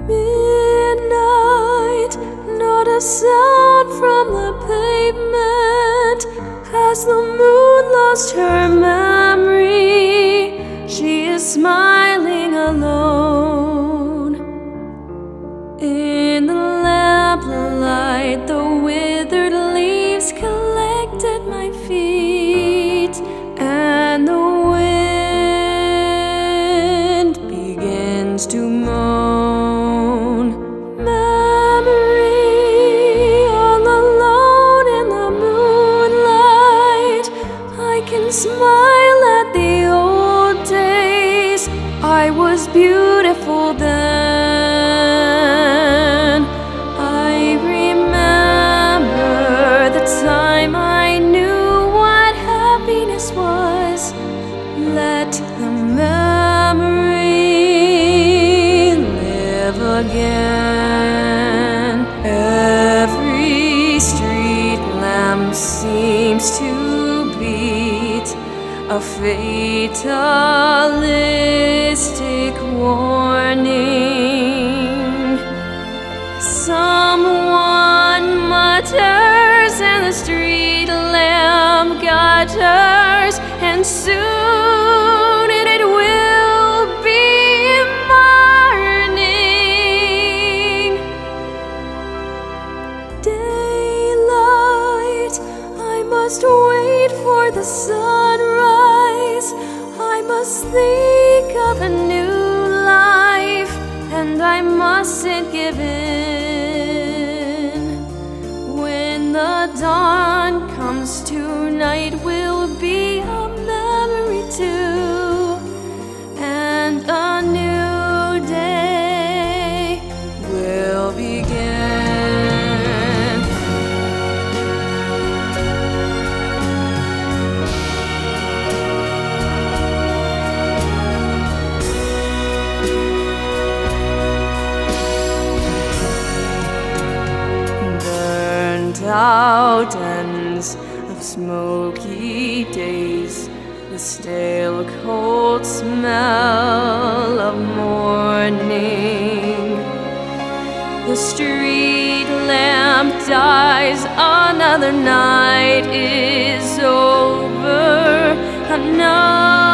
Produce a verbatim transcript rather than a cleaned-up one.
Midnight, not a sound from the pavement. Has the moon lost her memory? She is smiling alone. In the lamplight, the withered leaves collect at my feet, and the wind begins to moan. Memory, all alone in the moonlight, I can smile at the old days. I was beautiful then. I remember the time I knew what happiness was. Let the memory live again. Every street lamp seems to beat a fatalistic warning. Someone mutters and the street lamp gutters, and soon it will be morning. Daylight, I must wait for the sunrise. I must think of a new life, and I mustn't give in. When the dawn comes, tonight will be a memory too, and a new day will begin. Out ends of smoky days, the stale cold smell of morning. The street lamp dies, another night is over, another